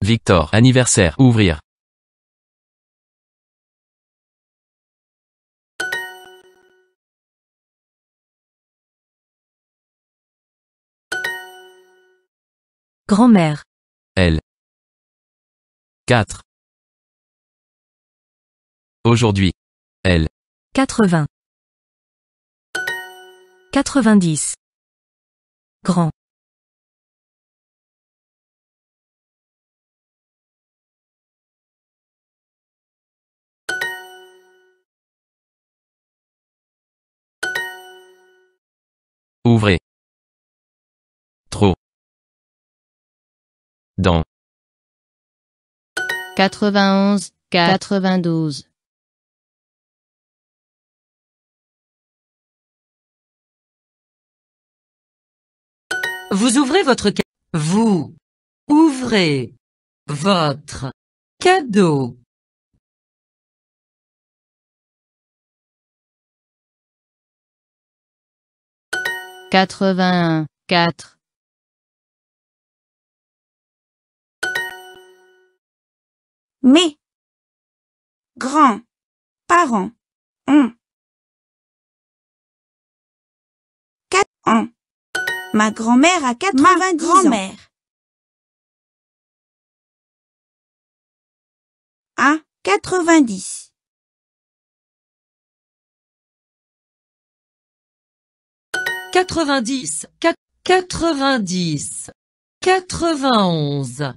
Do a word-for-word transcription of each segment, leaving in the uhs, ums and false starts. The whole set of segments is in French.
Victor. Anniversaire. Ouvrir. Grand-mère. Elle. quatre. Aujourd'hui. Elle. quatre-vingts. quatre-vingt-dix. Grand. Ouvrez. Trop. Dans. quatre-vingt-onze, quatre-vingt-douze. Vous ouvrez votre ca- Vous ouvrez votre cadeau. quatre-vingt-un, quatre. Mes grands-parents ont quatre ans. Ma grand-mère a quatre-vingt-dix ans. Ma grand-mère a quatre-vingt-dix. quatre-vingt-dix, quatre- quatre-vingt-dix, quatre-vingt-onze.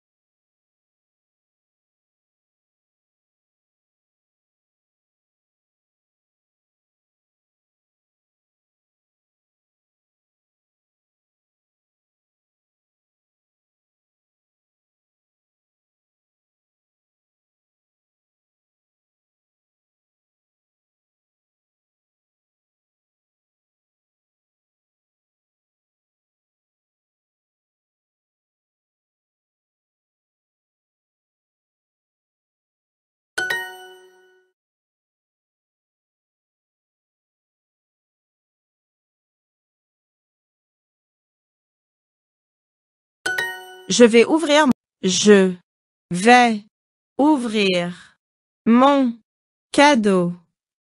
Je vais ouvrir. Je vais ouvrir mon cadeau.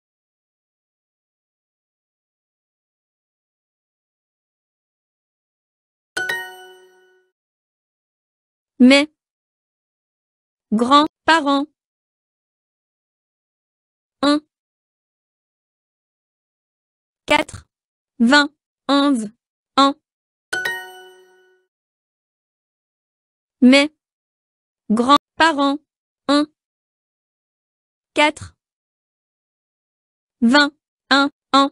Mes grands-parents un, quatre, vingt, onze, un. Mes grands-parents un, quatre, vingt, un, un.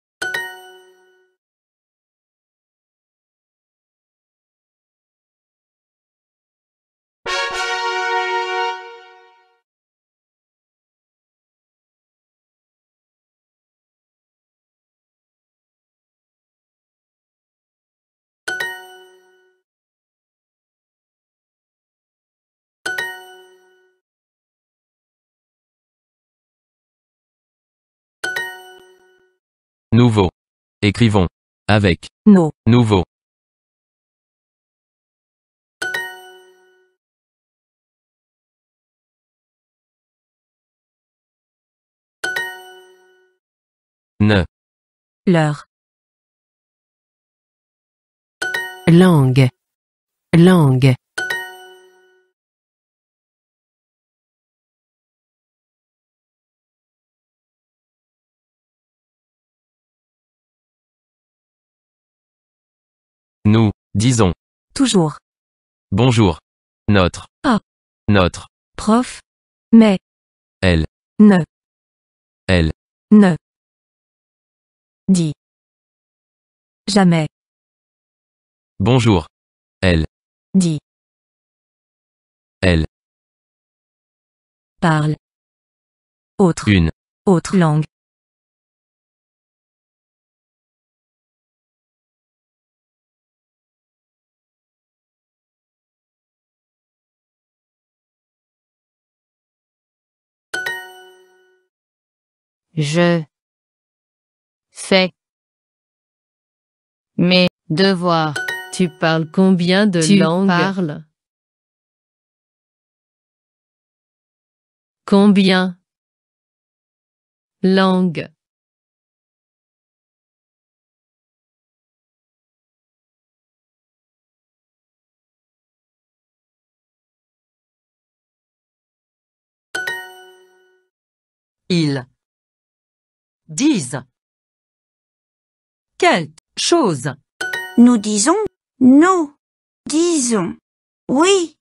Nouveau. Écrivons. Avec. Nos. Nouveau. Ne. Leur. Langue. Langue. Nous. Disons. Toujours. Bonjour. Notre. Ah. Notre. Prof. Mais. Elle. Ne. Elle. Ne. Dis. Jamais. Bonjour. Elle. Dis. Elle. Parle. Autre. Une. Autre langue. Je fais mes devoirs. Tu parles combien de Tu langues? parles Combien? Langue. Ils disent quelque chose. Nous disons nous. Disons oui.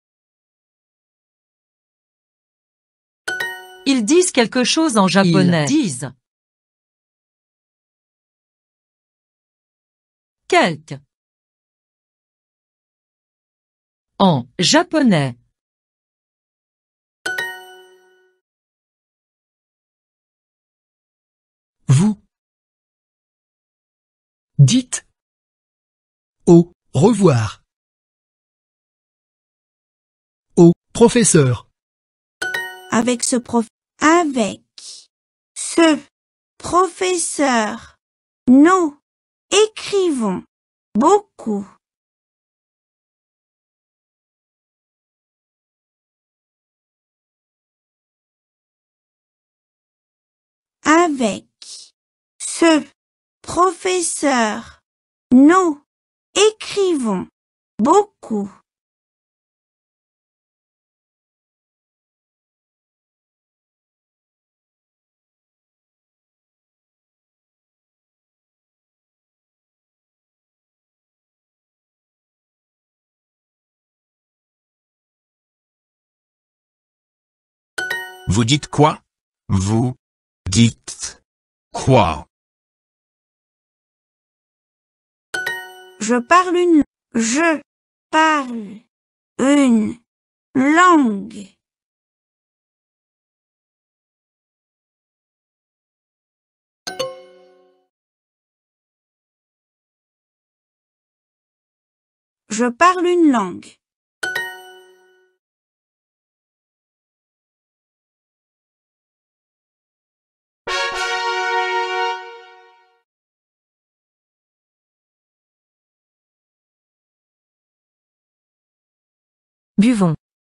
Ils disent quelque chose en japonais. Ils disent quelque en japonais. Vous dites au revoir au professeur. Avec ce prof, avec ce professeur, nous écrivons beaucoup. Avec ce professeur, nous écrivons beaucoup. Vous dites quoi? Vous dites quoi? Je parle une, je parle une langue. Je parle une langue. Buvons.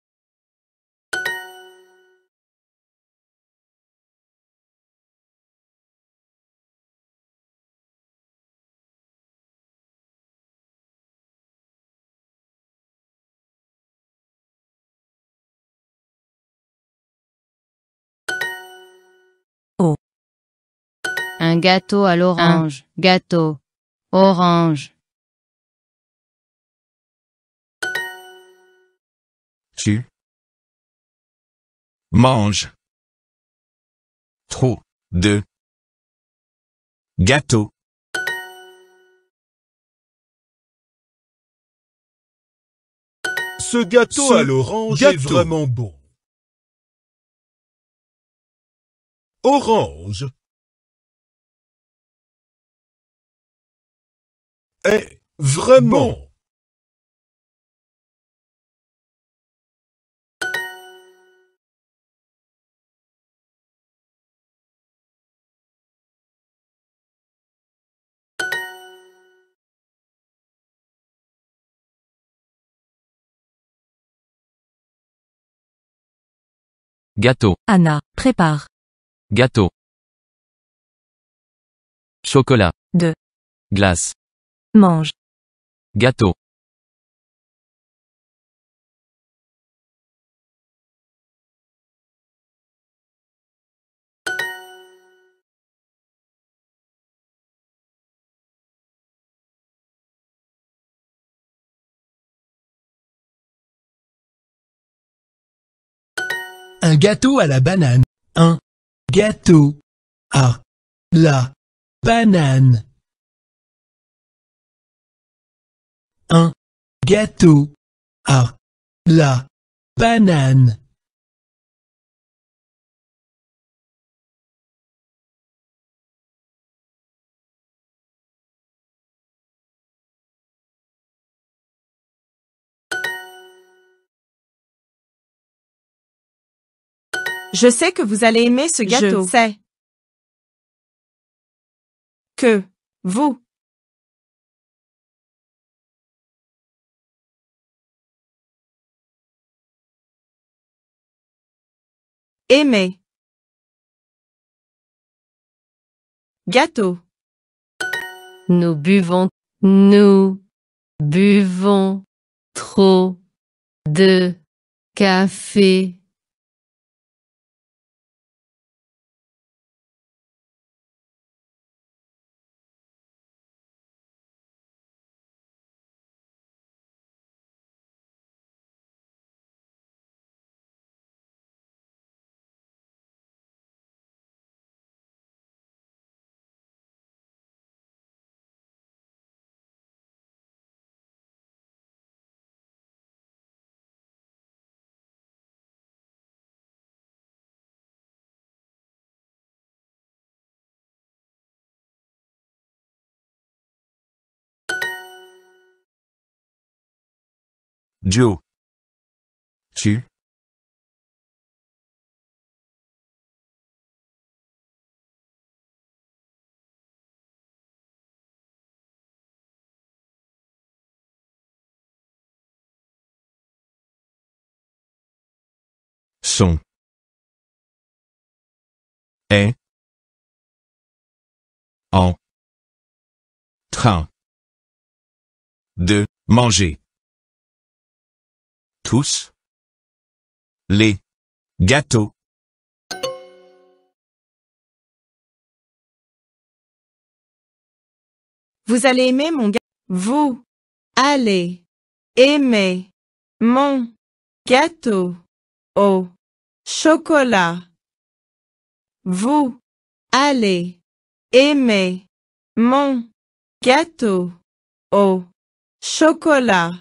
Un gâteau à l'orange. Gâteau. Orange. Tu manges trop de gâteaux. Ce gâteau Ce à l'orange gâteau. est vraiment bon. Orange est vraiment bon. Gâteau. Anna, prépare. Gâteau. Chocolat. deux. Glace. Mange. Gâteau. Un gâteau à la banane. Un gâteau à la banane. Un gâteau à la banane. Je sais que vous allez aimer ce gâteau. Je sais que vous Aimer. Gâteau. Nous buvons, nous buvons trop de café. Joe. Tu. Son. Est. En. Train. De manger. Tous. Les. Gâteaux. Vous allez aimer mon gâteau. Vous allez aimer mon gâteau au chocolat. Vous allez aimer mon gâteau au chocolat.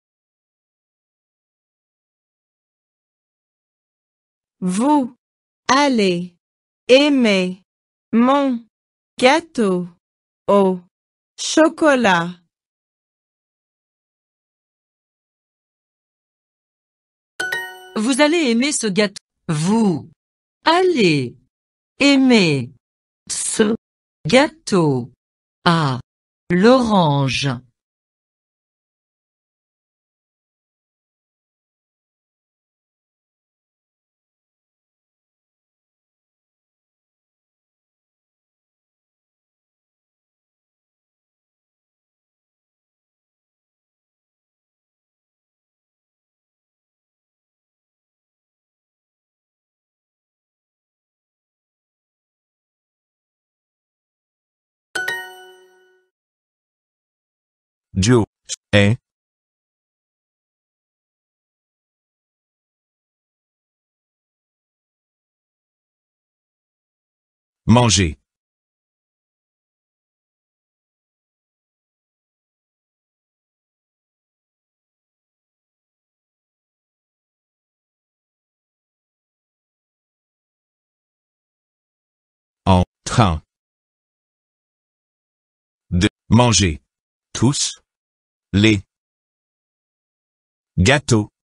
Vous allez aimer mon gâteau au chocolat. Vous allez aimer ce gâteau. Vous allez aimer ce gâteau à l'orange. Joe. Est. Manger. En train. De manger. Tous. Les. Gâteaux.